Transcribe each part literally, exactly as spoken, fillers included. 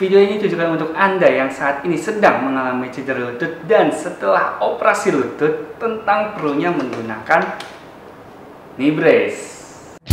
Video ini ditujukan untuk Anda yang saat ini sedang mengalami cedera lutut dan setelah operasi lutut tentang perlunya menggunakan knee brace.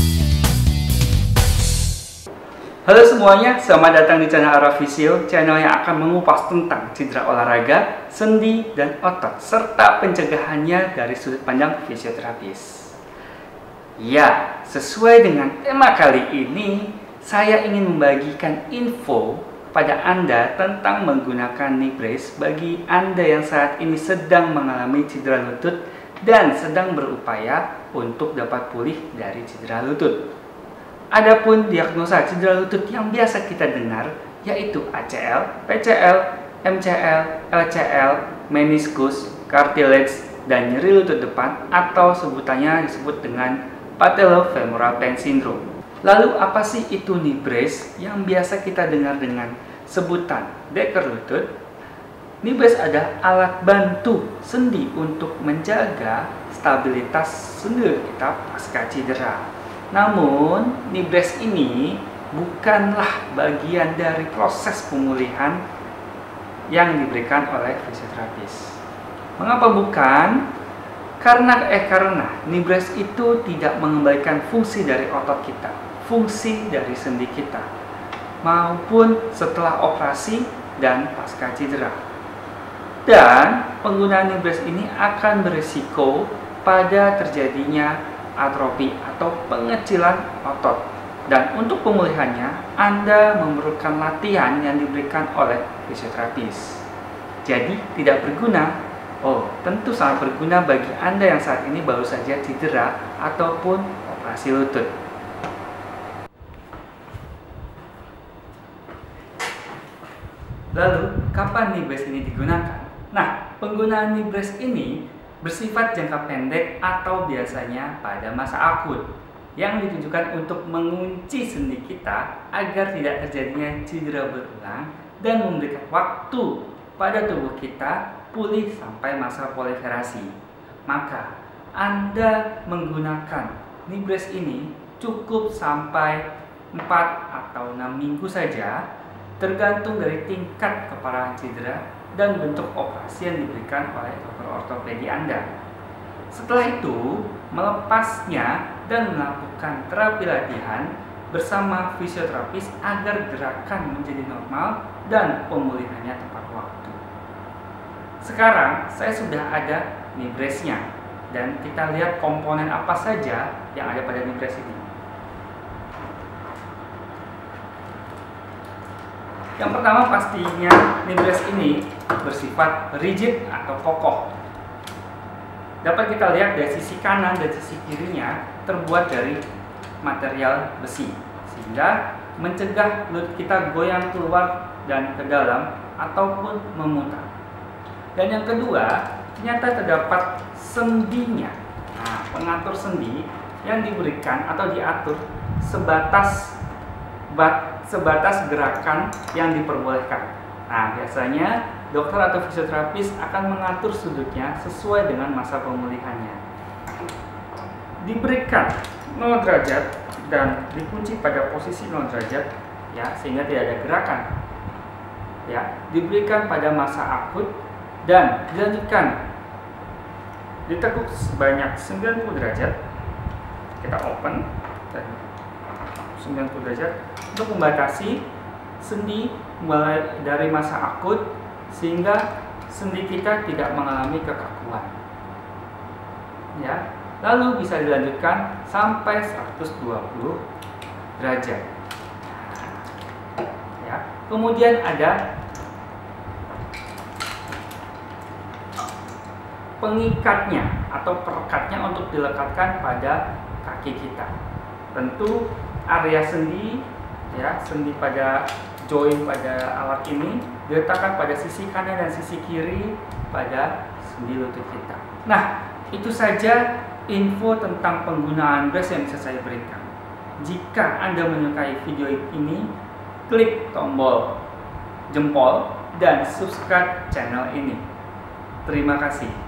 Halo semuanya, selamat datang di channel Arafisio, channel yang akan mengupas tentang cedera olahraga, sendi, dan otot, serta pencegahannya dari sudut pandang fisioterapis. Ya, sesuai dengan tema kali ini, saya ingin membagikan info pada Anda tentang menggunakan knee brace bagi Anda yang saat ini sedang mengalami cedera lutut dan sedang berupaya untuk dapat pulih dari cedera lutut. Adapun diagnosa cedera lutut yang biasa kita dengar yaitu A C L, P C L, M C L, L C L, meniskus, cartilage, dan nyeri lutut depan atau sebutannya disebut dengan patellofemoral pain syndrome. Lalu apa sih itu knee brace yang biasa kita dengar dengan sebutan deker lutut? Knee brace adalah alat bantu sendi untuk menjaga stabilitas sendi kita pasca cedera. Namun, knee brace ini bukanlah bagian dari proses pemulihan yang diberikan oleh fisioterapis. Mengapa bukan? Karena eh karena knee brace itu tidak mengembalikan fungsi dari otot kita, fungsi dari sendi kita, maupun setelah operasi dan pasca cedera. Dan penggunaan knee brace ini akan berisiko pada terjadinya atrofi atau pengecilan otot. Dan untuk pemulihannya, Anda memerlukan latihan yang diberikan oleh fisioterapis. Jadi tidak berguna. Oh, tentu sangat berguna bagi Anda yang saat ini baru saja cedera ataupun operasi lutut. Lalu, kapan knee brace ini digunakan? Nah, penggunaan knee brace ini bersifat jangka pendek atau biasanya pada masa akut yang ditujukan untuk mengunci sendi kita agar tidak terjadinya cedera berulang dan memberikan waktu pada tubuh kita pulih sampai masa proliferasi. Maka, Anda menggunakan knee brace ini cukup sampai empat atau enam minggu saja, tergantung dari tingkat keparahan cedera dan bentuk operasi yang diberikan oleh dokter ortopedi Anda. Setelah itu, melepasnya dan melakukan terapi latihan bersama fisioterapis agar gerakan menjadi normal dan pemulihannya tepat waktu. Sekarang, saya sudah ada knee brace-nya dan kita lihat komponen apa saja yang ada pada knee brace ini. Yang pertama pastinya knee brace ini bersifat rigid atau kokoh. Dapat kita lihat dari sisi kanan dan sisi kirinya terbuat dari material besi, sehingga mencegah lutut kita goyang keluar dan ke dalam ataupun memutar. Dan yang kedua, ternyata terdapat sendinya. Nah, pengatur sendi yang diberikan atau diatur sebatas bat, sebatas gerakan yang diperbolehkan. Nah, biasanya dokter atau fisioterapis akan mengatur sudutnya sesuai dengan masa pemulihannya. Diberikan nol derajat dan dikunci pada posisi nol derajat, ya, sehingga tidak ada gerakan. Ya, diberikan pada masa akut dan dilanjutkan ditekuk sebanyak sembilan puluh derajat. Kita open dan sembilan puluh derajat untuk membatasi sendi mulai dari masa akut sehingga sendi kita tidak mengalami kekakuan. Ya, lalu bisa dilanjutkan sampai seratus dua puluh derajat. Ya, kemudian ada pengikatnya atau perekatnya untuk dilekatkan pada kaki kita. Tentu area sendi, ya, sendi pada join pada alat ini diletakkan pada sisi kanan dan sisi kiri pada sendi lutut kita. Nah, itu saja info tentang penggunaan brace yang bisa saya berikan. Jika Anda menyukai video ini, klik tombol jempol dan subscribe channel ini. Terima kasih.